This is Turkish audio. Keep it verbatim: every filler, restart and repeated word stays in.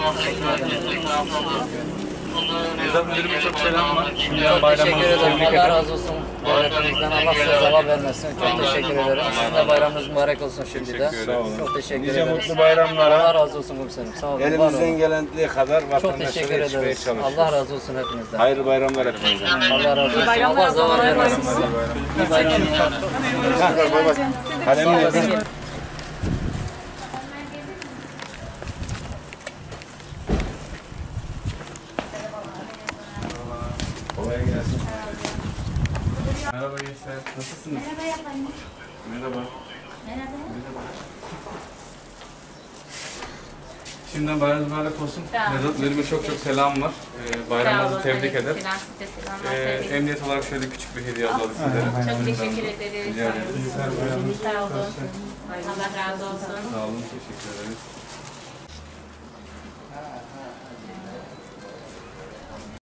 Nevzat Müdürüm'e çok selam var. Çok teşekkür ederim. Allah razı olsun. Devletimizden Allah size zeval vermesin. Çok teşekkür ederim. Sizin de bayramınız mübarek olsun şimdiden. Çok teşekkür Nice ederim. mutlu bayramlara. Allah razı olsun komiserim. Sağ olun. var Elimizden olun. gelendiği kadar Çok vatandaşlara teşekkür yetişmeye ederiz. çalışıyoruz. Allah razı olsun hepinizden. Hayırlı bayramlar hepinize. Allah razı olsun. Allah zeval vermesin. İyi bayramlar. Kalem nerede? Kolay gelsin. Merhaba gençler, nasılsınız? Merhaba efendim. Merhaba. Merhaba. Şimdiden bayramınız mübarek olsun. Nevzat Müdürüm'e çok çok selam var. Ee, bayramınızı tebrik eder. Selam size selamlar. Ee, Tebrik. emniyet olarak şöyle küçük bir hediye hazırladık sizlere. Çok teşekkür ederiz. Rica ederim. Sağ olun. Allah razı olsun. Sağ olun, teşekkür ederiz.